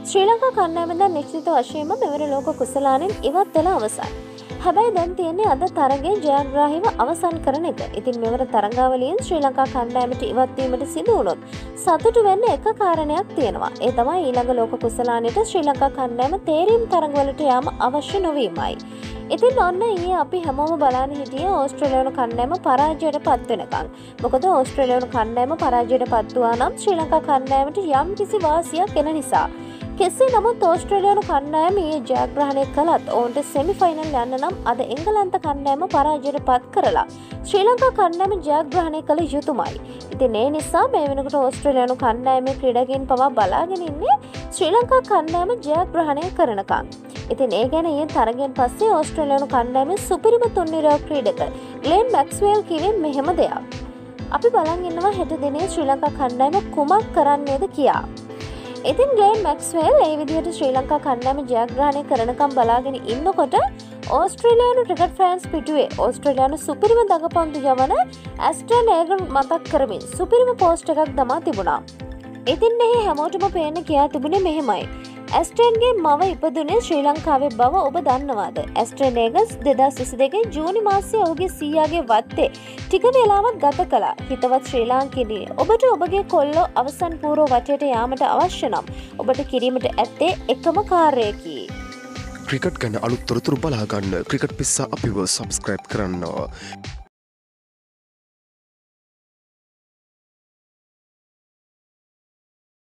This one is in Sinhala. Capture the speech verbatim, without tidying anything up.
ශ්‍රී ලංකා කණ්ඩායම දැන් නිශ්චිත වශයෙන්ම මෙවර ලෝක කුසලානෙන් ඉවත් වෙලා අවසන්. හැබැයි දැන් තියෙන්නේ අද තරගයේ ජයග්‍රාහීව අවසන් කරන එක. ඉතින් මෙවර තරගාවලියෙන් ශ්‍රී ලංකා කණ්ඩායමට ඉවත් වීමට සිදු වුණොත් සතුටු වෙන්න එක කාරණයක් තියෙනවා. ඒ තමයි ඊළඟ ලෝක කුසලානෙට ශ්‍රී ලංකා කණ්ඩායම තේරීම් තරගවලට යාම අවශ්‍ය නොවීමයි. ඉතින් ඔන්න ඊයේ අපි හැමෝම බලන්න හිටියේ ඕස්ට්‍රේලියානු කණ්ඩායම පරාජයට පත් වෙනකන්. මොකද ඕස්ට්‍රේලියානු කණ්ඩායම පරාජයට පත් වුණා නම් ශ්‍රී ලංකා කණ්ඩායමට යම් කිසි වාසියක් එන නිසා. කෙසේ නමුත් ඕස්ට්‍රේලියානු කණ්ඩායම ඊයේ ජයග්‍රහණය කළත් ඔවුන්ට සෙමි ෆයිනල් යන්න නම් අද එංගලන්ත කණ්ඩායම පරාජයට පත් කරලා ශ්‍රී ලංකා කණ්ඩායම ජයග්‍රහණය කළ යුතුමයි. ඉතින් ඒ නිසා මේ වෙනකොට ඕස්ට්‍රේලියානු කණ්ඩායමේ ක්‍රීඩකයන් පවා බලාගෙන ඉන්නේ ශ්‍රී ලංකා කණ්ඩායම ජයග්‍රහණය කරනකම්. ඉතින් ඒ ගැන ඊයේ තරගෙන් පස්සේ ඕස්ට්‍රේලියානු කණ්ඩායමේ සුපිරිම තුන්නිරාව ක්‍රීඩක ග්ලෙන් මැක්ස්වෙල් කිව්වේ මෙහෙම දෙයක්. අපි බලන් ඉන්නවා හෙට දිනේ ශ්‍රී ලංකා කණ්ඩායම කුමක් කරන්නේද කියා. ඉතින් ග්ලෙන් මැක්ස්වෙල් ඒ විදිහට ශ්‍රී ලංකා කණ්ඩායම ජයග්‍රහණය කරනකම් බලාගෙන ඉන්නකොට ඕස්ට්‍රේලියානු ක්‍රිකට් ෆෑන්ස් පිටුවේ ඕස්ට්‍රේලියානු සුපිරිම දඟපන්දු යවන ඇස්ටන් ඒගන් මතක් කරමින් සුපිරිම පෝස්ට් එකක් දමා තිබුණා. ඉතින් එහි හැමෝටම පේන්න කියා තිබුණේ මෙහෙමයි. ඇස්ටන්ගේ මව ඉපදුනේ ශ්‍රී ලංකාවේ බව ඔබ දන්නවාද? ඇස්ටන් ඒගන්ස් දෙදහස් විසිදෙකේ ජූනි මාසයේ ඔහුගේ සීයාගේ වත්තේ ටික වේලාවක් ගත කළා. හිතවත් ශ්‍රී ලාංකිකයිනි, ඔබට ඔබගේ කොල්ලෝ අවසන් පූර්ව වටයට යාමට අවශ්‍ය නම් ඔබට කිරීමට ඇත්තේ එකම කාර්යයකි. ක්‍රිකට් ගැන අලුත් තොරතුරු බලා ගන්න ක්‍රිකට් පිස්සා අපිව සබ්ස්ක්‍රයිබ් කරන්න.